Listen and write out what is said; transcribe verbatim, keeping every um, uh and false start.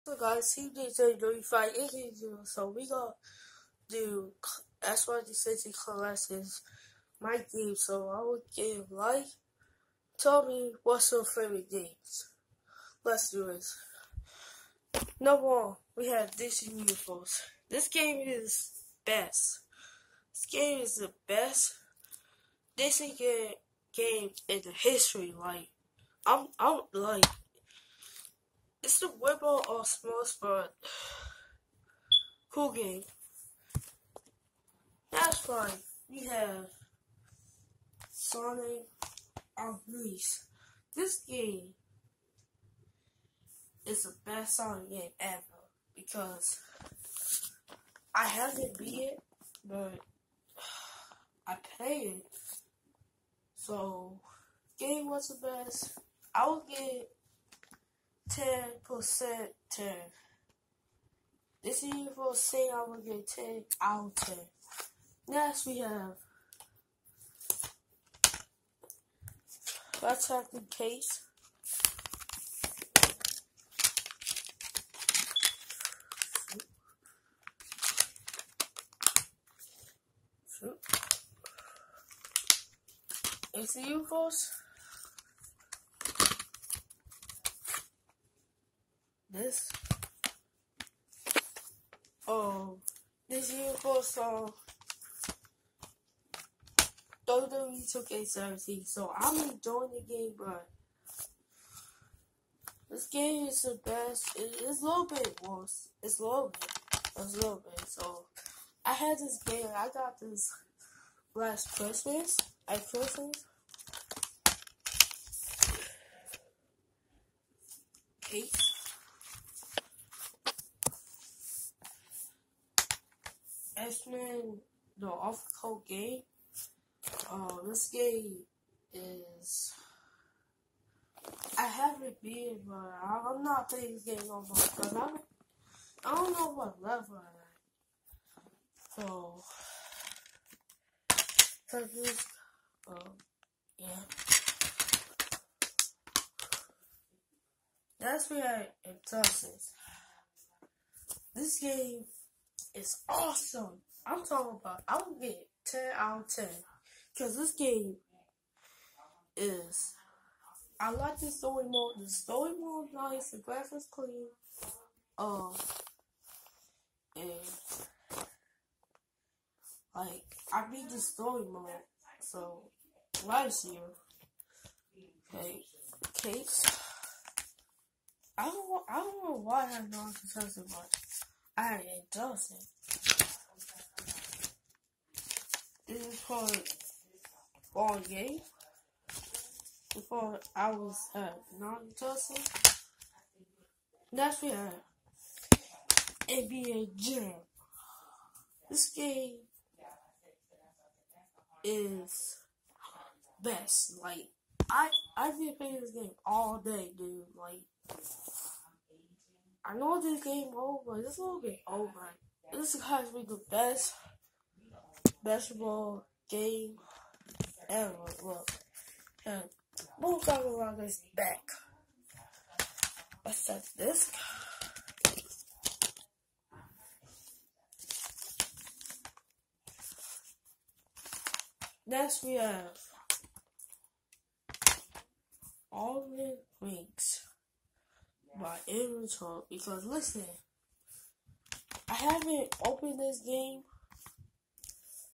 So guys, T J thirty-five is so we gonna do S Y D sixty classes my game. So I will give like tell me what's your favorite games. Let's do it. Number one, we have Disney Universe. This game is best. This game is the best Disney game game in the history. Like I'm I'm like it's the winner of Smosh, but cool game. That's right. We have Sonic Unleashed. This game is the best Sonic game ever because I haven't beat it, but I played it. So, game was the best. I would get ten percent ten. This is for saying I would get ten out of ten. Next we have Let's have the case. It's the U F Os. This. Oh, this U F O song. W W E two K seventeen. So I'm enjoying the game, but this game is the best. It, it's a little bit worse. It's a little bit. It's a little bit. So I had this game. I got this last Christmas. At Christmas. Case. X-Men, the off-code game. Uh, this game is. I haven't been, but I'm not playing this game on my because I'm. I don't know what level I'm at. So. So this. Um, yeah. That's where it does it. This game is awesome. I'm talking about, I would get ten out of ten. Because this game is, I like the story mode. The story mode is nice, the graphics clean. Um, and, like, I beat the story mode. So, last year, okay, case. I don't, I don't know why I have not discussed it, but I it doesn't. This is for all game. Before I was at non-Justin. Next we have N B A Jam. This game is best. Like I I've been playing this game all day, dude. Like I know this game over. It's a little bit over. This has been the best basketball game ever. Look, and move back around this back. Let's set this. Next we have All the Rings by inventory because listen, I haven't opened this game